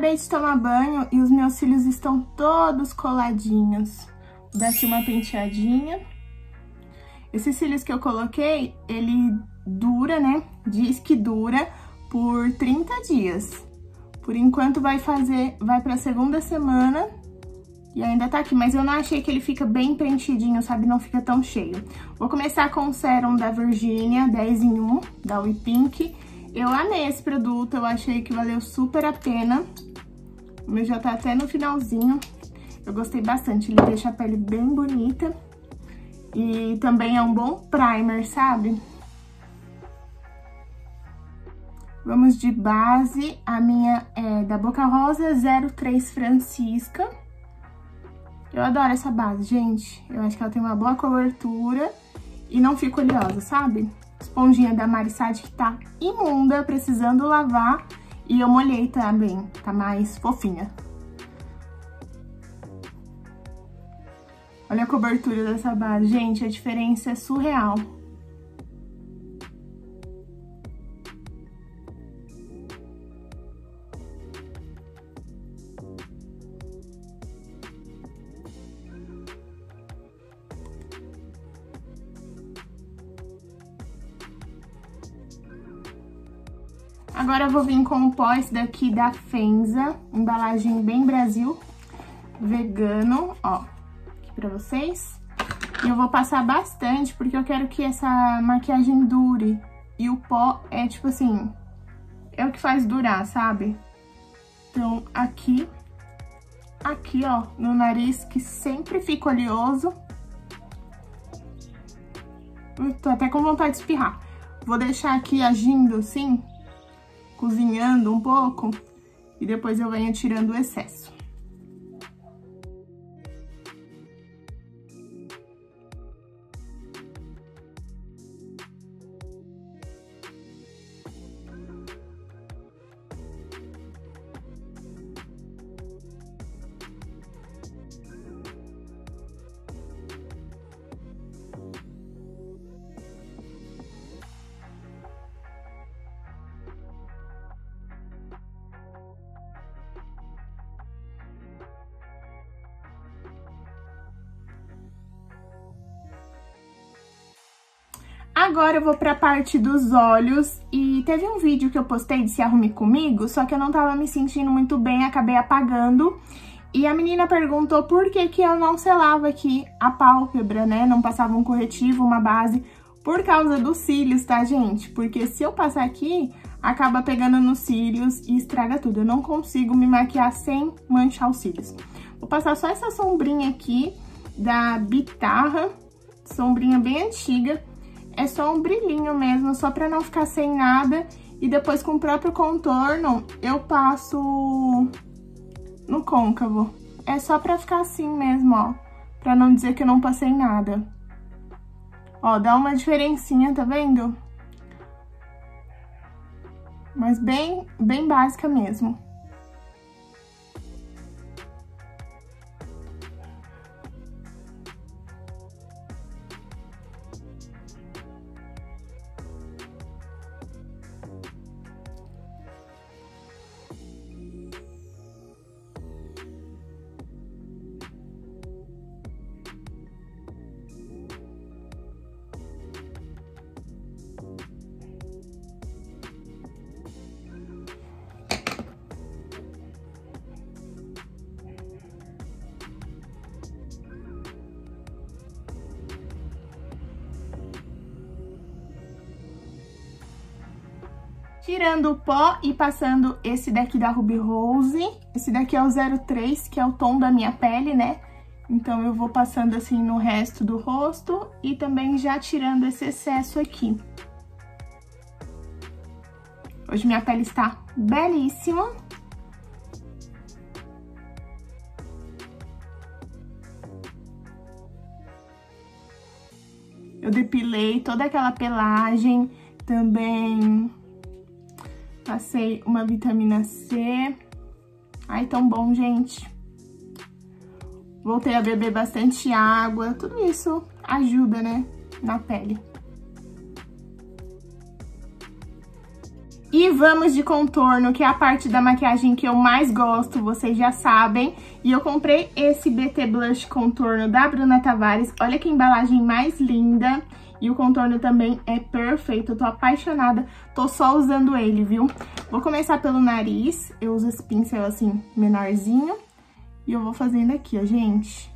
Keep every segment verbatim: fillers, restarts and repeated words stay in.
acabei de tomar banho e os meus cílios estão todos coladinhos. Vou dar aqui uma penteadinha. Esses cílios que eu coloquei, ele dura, né? Diz que dura por trinta dias. Por enquanto vai fazer, vai pra segunda semana e ainda tá aqui, mas eu não achei que ele fica bem preenchidinho, sabe? Não fica tão cheio. Vou começar com o sérum da Virginia, dez em um, da We Pink. Eu amei esse produto, eu achei que valeu super a pena. O meu já tá até no finalzinho. Eu gostei bastante, ele deixa a pele bem bonita. E também é um bom primer, sabe? Vamos de base, a minha é da Boca Rosa zero três Francisca. Eu adoro essa base, gente. Eu acho que ela tem uma boa cobertura e não fica oleosa, sabe? Esponjinha da Marissade que tá imunda, precisando lavar. E eu molhei também, tá mais fofinha. Olha a cobertura dessa base, gente, a diferença é surreal. Agora eu vou vir com o pó, esse daqui da Fenza, embalagem bem Brasil, vegano, ó, aqui pra vocês. E eu vou passar bastante, porque eu quero que essa maquiagem dure. E o pó é, tipo assim, é o que faz durar, sabe? Então, aqui, aqui, ó, no nariz, que sempre fica oleoso. Eu tô até com vontade de espirrar. Vou deixar aqui agindo, assim, cozinhando um pouco, e depois eu venho tirando o excesso. Agora eu vou pra parte dos olhos, e teve um vídeo que eu postei de Se Arrume Comigo, só que eu não tava me sentindo muito bem, acabei apagando. E a menina perguntou por que que eu não selava aqui a pálpebra, né? Não passava um corretivo, uma base, por causa dos cílios, tá, gente? Porque se eu passar aqui, acaba pegando nos cílios e estraga tudo. Eu não consigo me maquiar sem manchar os cílios. Vou passar só essa sombrinha aqui da Bitarra, sombrinha bem antiga. É só um brilhinho mesmo, só pra não ficar sem nada. E depois com o próprio contorno, eu passo no côncavo. É só pra ficar assim mesmo, ó. Pra não dizer que eu não passei nada. Ó, dá uma diferencinha, tá vendo? Mas bem, bem básica mesmo. Tirando o pó e passando esse daqui da Ruby Rose. Esse daqui é o zero três, que é o tom da minha pele, né? Então eu vou passando assim no resto do rosto e também já tirando esse excesso aqui. Hoje minha pele está belíssima. Eu depilei toda aquela pelagem, também passei uma vitamina C. Ai, tão bom, gente. Voltei a beber bastante água, tudo isso ajuda, né, na pele. E vamos de contorno, que é a parte da maquiagem que eu mais gosto, vocês já sabem. E eu comprei esse B T Blush Contorno da Bruna Tavares. Olha que embalagem mais linda. E o contorno também é perfeito, eu tô apaixonada, tô só usando ele, viu? Vou começar pelo nariz, eu uso esse pincel assim, menorzinho. E eu vou fazendo aqui, ó, gente.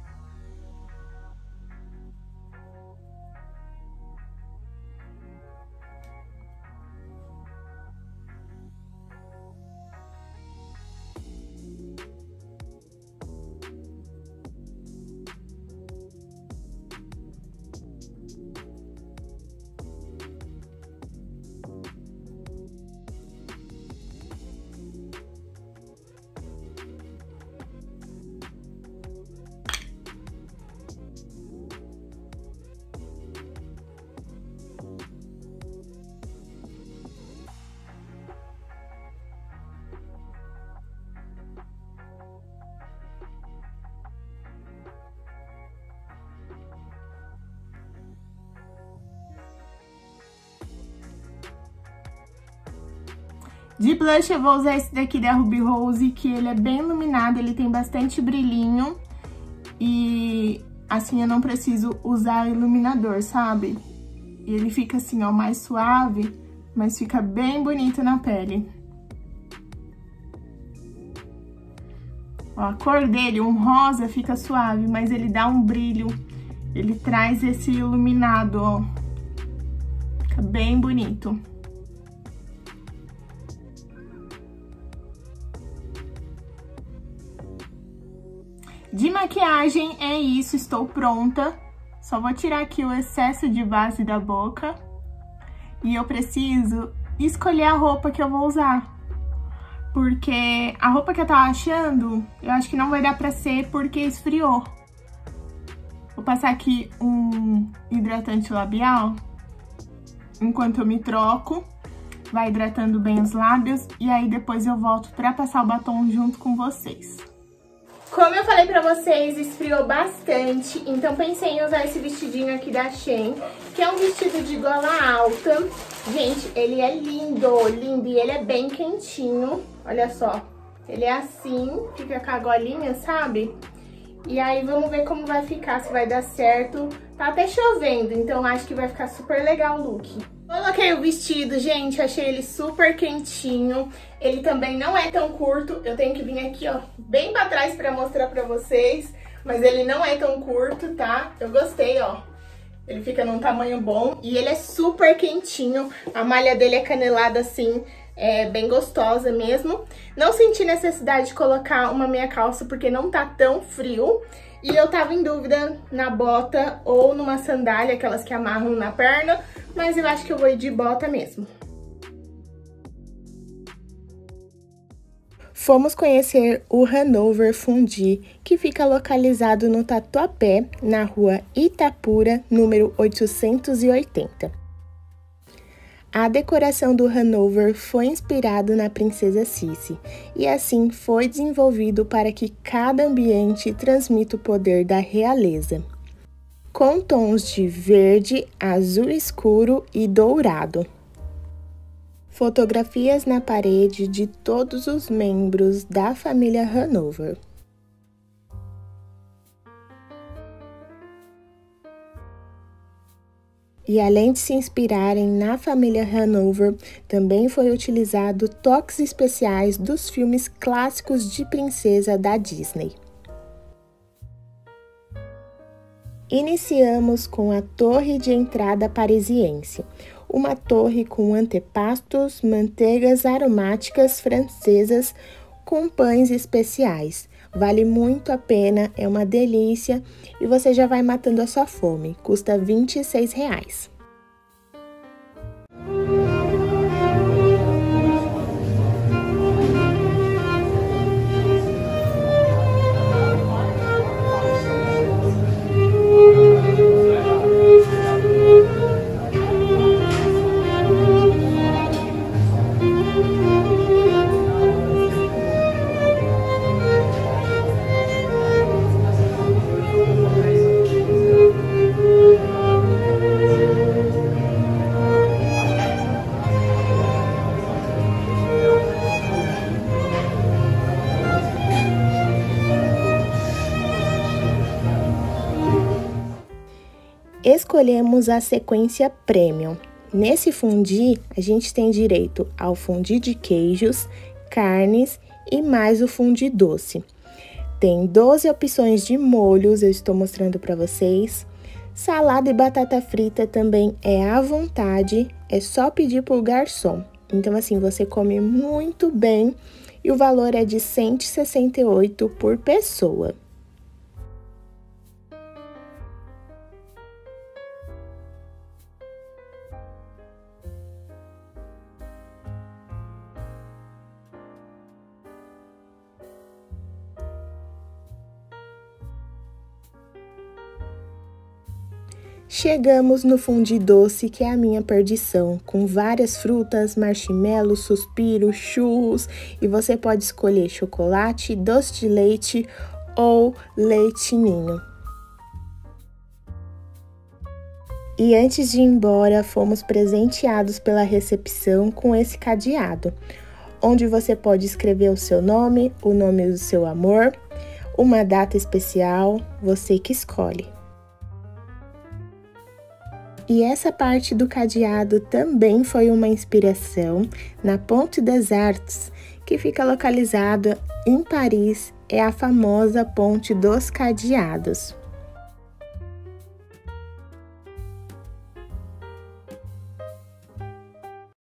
De blush eu vou usar esse daqui da Ruby Rose, que ele é bem iluminado, ele tem bastante brilhinho. E assim eu não preciso usar iluminador, sabe? E ele fica assim, ó, mais suave, mas fica bem bonito na pele. Ó, a cor dele, um rosa, fica suave, mas ele dá um brilho. Ele traz esse iluminado, ó. Fica bem bonito. De maquiagem é isso, estou pronta. Só vou tirar aqui o excesso de base da boca. E eu preciso escolher a roupa que eu vou usar. Porque a roupa que eu tava achando, eu acho que não vai dar pra ser porque esfriou. Vou passar aqui um hidratante labial. Enquanto eu me troco, vai hidratando bem os lábios. E aí depois eu volto pra passar o batom junto com vocês. Como eu falei pra vocês, esfriou bastante, então pensei em usar esse vestidinho aqui da Shein, que é um vestido de gola alta. Gente, ele é lindo, lindo, e ele é bem quentinho, olha só. Ele é assim, fica com a golinha, sabe? E aí vamos ver como vai ficar, se vai dar certo. Tá até chovendo, então acho que vai ficar super legal o look. Coloquei o vestido, gente, achei ele super quentinho. Ele também não é tão curto, eu tenho que vir aqui, ó, bem pra trás pra mostrar pra vocês. Mas ele não é tão curto, tá? Eu gostei, ó. Ele fica num tamanho bom e ele é super quentinho. A malha dele é canelada assim, é bem gostosa mesmo. Não senti necessidade de colocar uma meia calça porque não tá tão frio. E eu tava em dúvida na bota ou numa sandália, aquelas que amarram na perna, mas eu acho que eu vou ir de bota mesmo. Fomos conhecer o Hanover Fondue, que fica localizado no Tatuapé, na rua Itapura, número oitocentos e oitenta. A decoração do Hanover foi inspirado na Princesa Sissi, e assim foi desenvolvido para que cada ambiente transmita o poder da realeza, com tons de verde, azul escuro e dourado. Fotografias na parede de todos os membros da família Hanover. E além de se inspirarem na família Hanover, também foi utilizado toques especiais dos filmes clássicos de princesa da Disney. Iniciamos com a torre de entrada parisiense, uma torre com antepastos, manteigas aromáticas francesas com pães especiais. Vale muito a pena, é uma delícia e você já vai matando a sua fome. Custa vinte e seis reais. escolhemos a sequência Premium. Nesse fundi, a gente tem direito ao fundi de queijos, carnes e mais o fundi doce. Tem doze opções de molhos, eu estou mostrando para vocês. Salada e batata frita também é à vontade, é só pedir pro garçom. Então, assim, você come muito bem e o valor é de cento e sessenta e oito reais por pessoa. Chegamos no fundi doce, que é a minha perdição, com várias frutas, marshmallow, suspiro, churros, e você pode escolher chocolate, doce de leite ou leite ninho. E antes de ir embora, fomos presenteados pela recepção com esse cadeado, onde você pode escrever o seu nome, o nome do seu amor, uma data especial, você que escolhe. E essa parte do cadeado também foi uma inspiração na Ponte des Arts, que fica localizada em Paris, é a famosa Ponte dos Cadeados.